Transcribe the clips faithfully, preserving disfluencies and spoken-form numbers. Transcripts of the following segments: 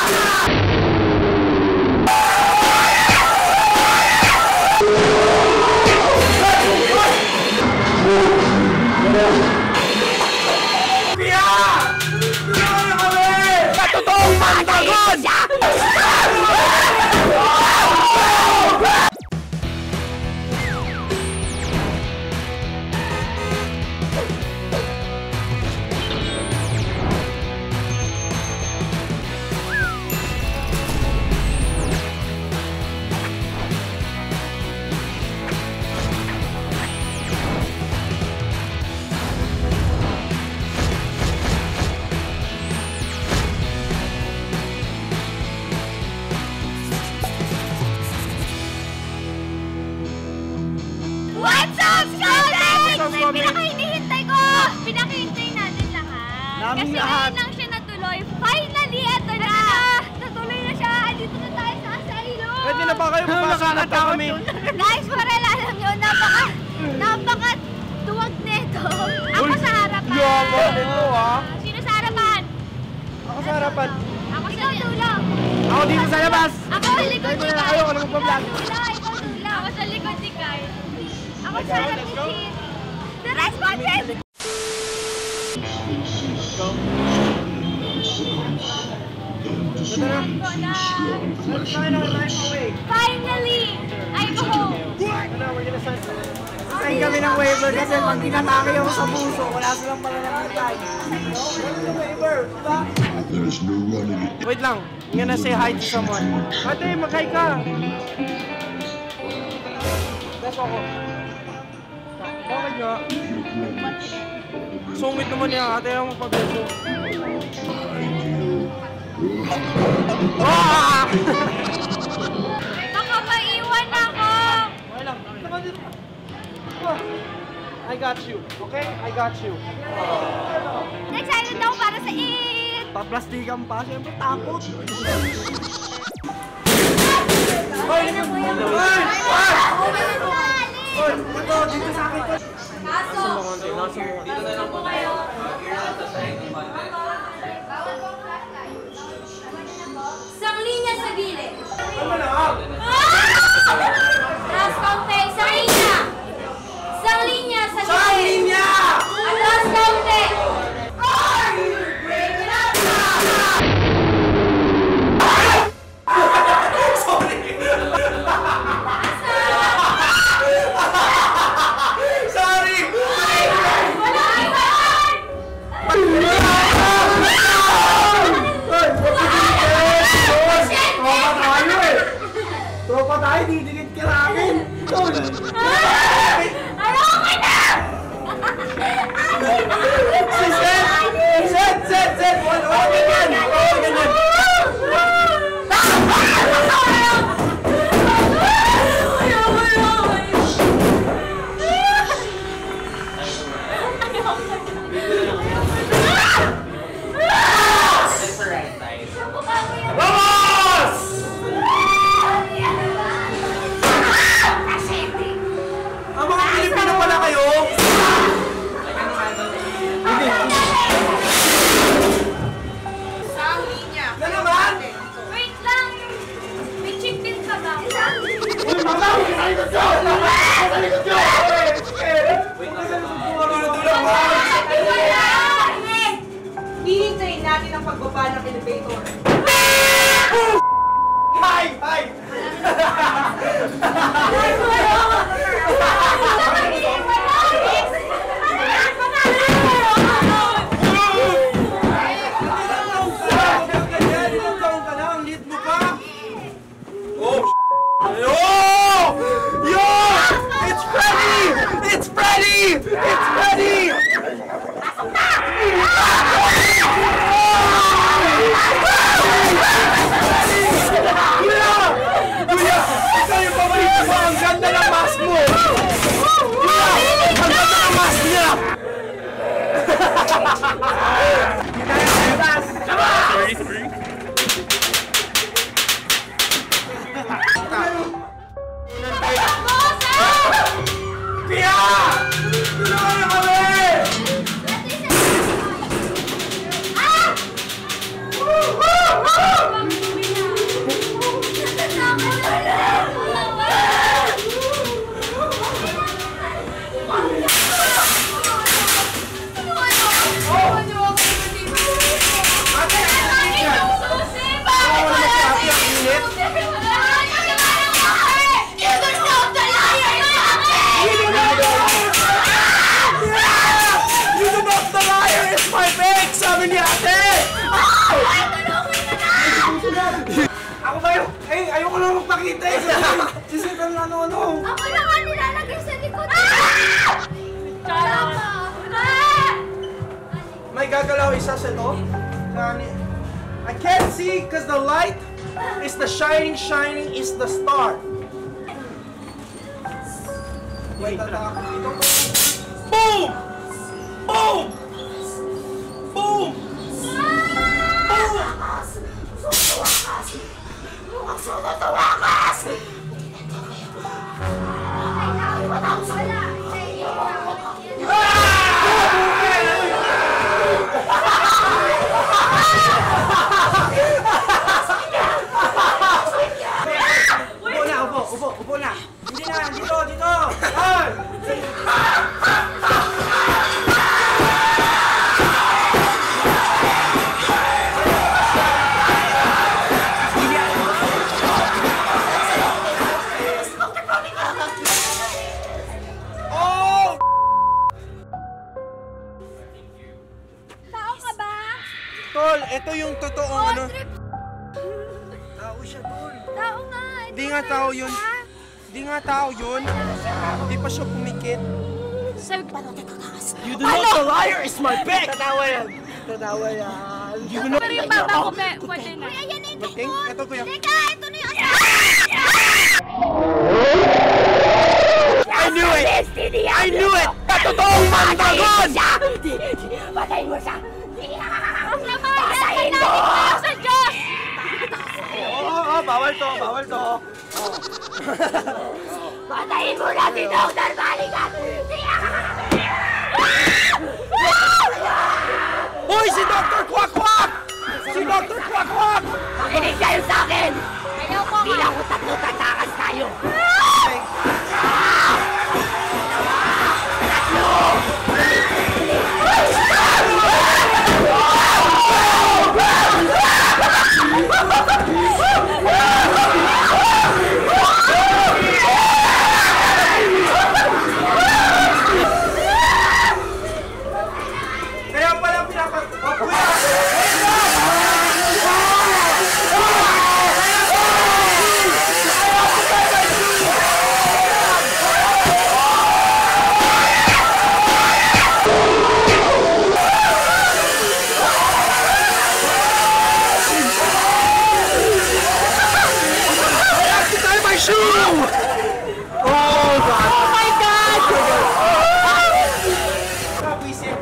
What's up, Showdex? Pinaka-hinihintay ko! Pinaka-hintay natin lahat. Namin Kasi lahat. ngayon lang siya natuloy. Finally, eto na! Natuloy na siya. Dito na tayo sa asylum. Pwede na ba kayo? Papasok na pa kami. Guys, para alam nyo, napaka, napaka tuwag nito. Ako sa harapan. Yaman nito, ha? Sino sa harapan? Ako sa harapan. Ako sa dulo. Ako dito sa labas. Ako sa likod ni Kyle. Ayaw ko na magpa-vlog. Ikaw dulo. Ako sa likod ni Kyle. Ako sa harap ni Chin. The responses! Finally! I go home! Sign kami ng waiver kasi pag tinatake ako sa puso, wala silang malalangitay. Wait lang, I'm gonna say hi to someone. Ate, mag-hi ka! Beso ako. Bakit nga? Sungit naman niya, ate lang magpabeso. Ah! Baka maiwan ako! Okay lang. I got you, okay? I got you. Excited ako para sa it! Paplastikan pa, siyempre takot. Ay na po yung Ay! Ay! Oy, ito, dito sa akin to. Kaso! Dito na lang po tayo. Isang linya sa gilid. Ano na? Last konti, isang linya. Isang linya sa gilid. Saan linya? At last konti. Tropa tayo, didikit ka namin! Ayoko na! Si Seth! Seth! Seth! Seth! Wala ka ganyan! Wala ka ganyan! Vamos! Ang mga Pilipino pala kayo? Isang linya. Na naman? Wait lang! May chick din ka ba? Uy, mama! Sa likod ko! Sa likod ko! Hihintayin natin ang pagbaba ng elevator. Hi! Hi! Yo! It's Freddy! It's Freddy! It's Freddy! Kuya! Kuya! Ikaw yung paborito mo! Ang ganda na kang ano, ano. Ako na nga nilalagay sa likod. Ah! Wala pa. Ah! May gagalaw isa sa ito. Kani- I can't see because the light is the shining, shining is the star. Wait, tatakot dito. Boom! Boom! Boom! Boom! Upo na, upo, upo, upo na. Hindi na, dito, dito. Ay! Oh! Tao ka ba? Tol, ito yung totoong Oh, ano. trip. Tao siya, tol. Tao nga. Ito Di nga na tao siya. yun. Di nga tao yun. Di pa siya pumikit. Sabi, paano tatakas? You do not the liar is my pick! Tatawa yan. Tatawa yan. You do not... Pero yung baba ko, pe, pwede na. Kuya, yan na yung Bating? tukod. Ito, kuya. Teka, ito na yung... I knew it! I knew it! Katotoong mandagon! Patayin mo siya! Patayin mo! Tayo sa Diyos! Oo, oo, oo, bawal to, bawal to. Patayin mo na si Doctor Balikan! Hoy, si Doctor Quack Quack! Si Doctor Quack Quack! Makinig kayo sa akin! Bilang ko tatlo tatakas tayo! Kaya pala pinapat... Oh, kuya! My shoe! Oh, God! Oh, my God! Kapwisip.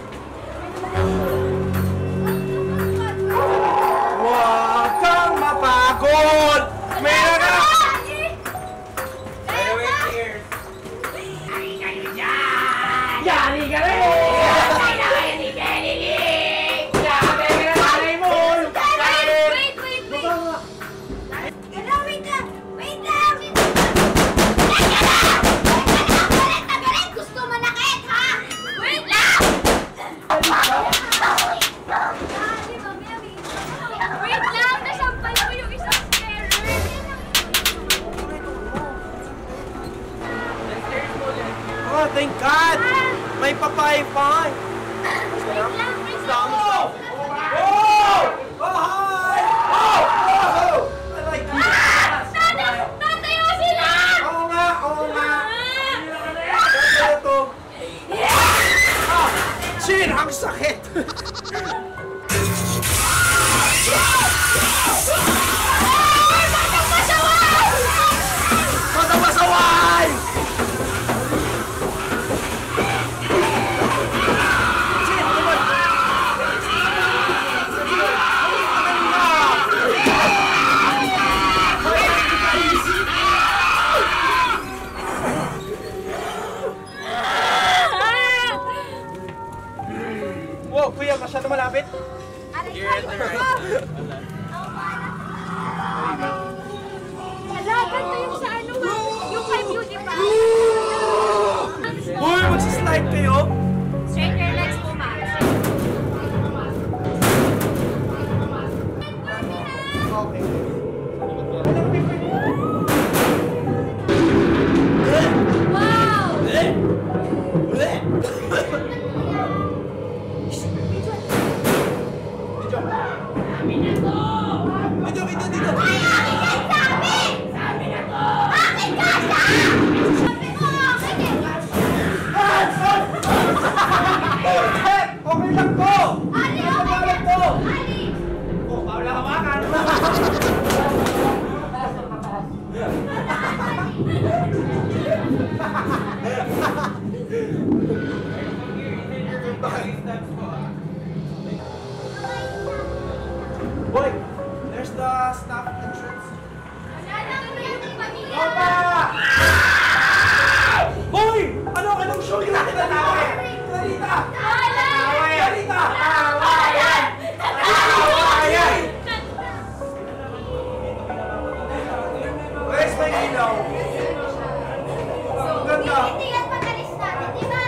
Huwag kang mapagod! May naga... Yari ka rin! Wait, wait, wait! Hello, wait lang! Wait lang! Teka lang! Galit na galit! Gusto manakit, ha? Wait lang! Wait lang! Nasampal ko yung isang scarer! Oh, thank God! May papay pa! Wait lang! Wait lang! Oh! Oh! Oh, hi! Oh! Oh! I like you! Nana! Natayo sila! Oo nga, oo nga! Ah! Ito! Ah! Chin, ang sakit! Matapasaway! Chin, come on! Wow, kuya, masyado malapit. Hala, ganito yung sa ano, yung kay Beauty pa. Uy, magsislide kayo? Straight your legs po, ma'am. Okay. Wow! Dito, dito, dito! Ay, akin yan, sabi! Sabi na to! Akin ka! the staff entrance. Wala na ako yan ng pamilya. Opa! Hoy! Ano? Anong show ginagawa namin? Clarita! Wala! Clarita! Awayan! Awayan! Where's my ilaw? Ang ganda! Hindi yan pag-alis natin, di ba?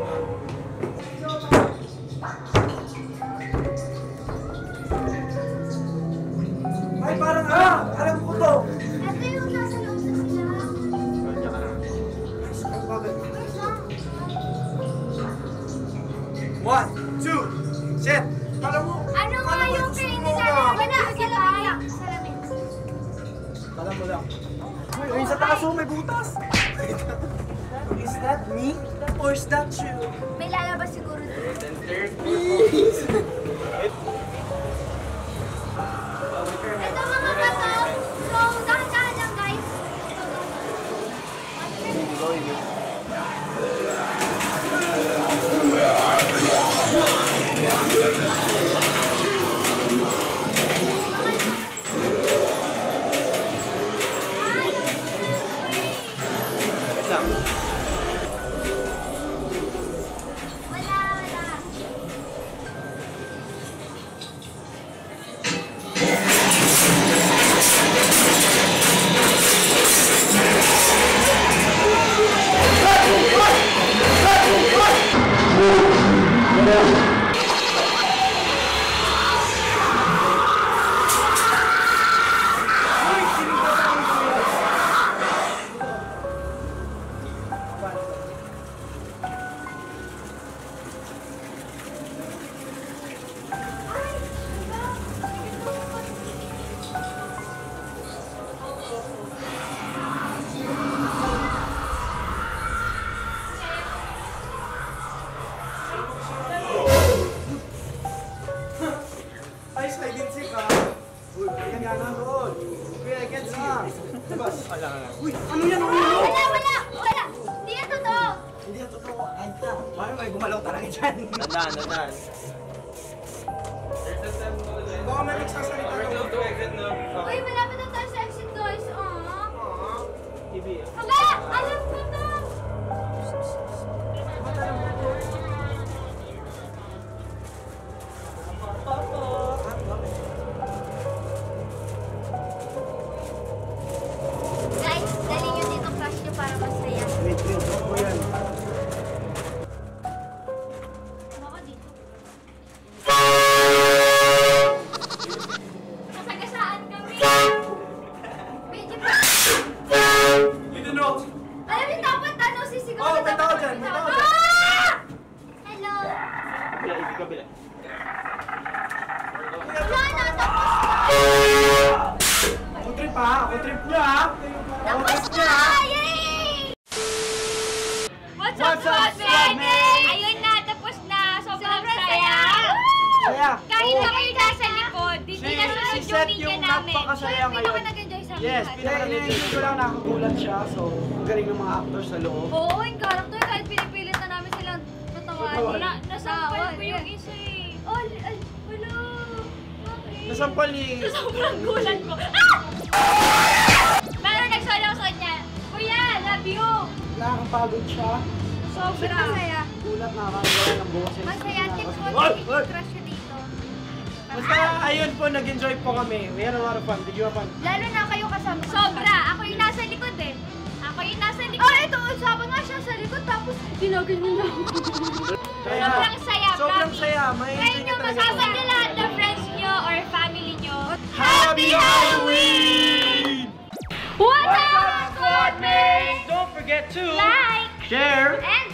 Ay, parang ah! Alam ko to! Ito yung nasa loob na sila. Ang bagay. One, two, set! Alam mo! Ano nga alam mo, yung gusto kainin mo nila? ba? Wala, salamin lang. Salamin. Alam mo lang. Uy, ayun sa taas oh, may butas! Is that me? Or is that you? May lalabas siguro doon. Ito mga bato. So, dahan-dahan lang guys. Wala, wala. Ay, I didn't see ka. Uy, kaya nga na doon. Uy, I can't see. Labas. Uy, ano yan? Ano yan? Wala, wala, wala. Hindi yan totoo. Hindi yan totoo. Ay ka. Parang may gumalaw talaga dyan. Tandaan, tandaan. Baka may nagsasalita We're na. close to exit na. Uy, malapit na tayo sa exit guys. Aww. Ah. T V. Aba, alam ko to. Guys, dali nyo dito crush nyo para masaya. Wait, wait. Ano yan? Ako dito. Kasagasaan kami. Medyo pa. You don't know. Alam niyo dapat ano, sisigaw Oh, na may dapat tao dyan, may tao dyan. Ah! Hello. Kabila, ibig kabila. Wala na, tapos Ako trip ha. Ako trip niya ha. na. Tapos na! Yay! What's up, What's up, Squadmates? Ayun na, tapos na. Sobrang saya. Kaya. Kahit na kayo nasa likod, hindi Si- na sunod si yung Seth linya yung namin. napakasaya Siyempre, ngayon. ako nag-enjoy sa amin. Yes, lahat. pinaka-enjoy ko lang nakagulat siya. So, ang galing ng mga actors sa loob. Oo, yung character, kahit pinipilit na namin silang tatawanin. Tatawanin. Na, nasampal ko yung isa eh. Oh, ay, wala. Bakit? Nasampal ni... Sobrang gulat ko. Ah! Pero nagsolo ko sa kanya. Kuya, love you. Nakakapagod siya. Sobrang masaya. Gulat, nakakagawa ng boses. Masaya. Tips ko, Oy! hindi Oy! crush ko dito. Basta, ayun po, nag-enjoy po kami. We had a lot of fun. Did you have fun? Lalo na kayo kasama. Sobra. Ako yung nasa likod eh. Ako yung nasa likod. Oh, ito. Usapan nga siya sa likod. Tapos, ginaganyan na ako. Kaya, Sobrang saya, sobrang promise. saya. May Try enjoy nyo ka talaga. masama nyo lahat ng friends nyo or family nyo. Happy Halloween! What's up, Squadmates? Don't forget to Like share and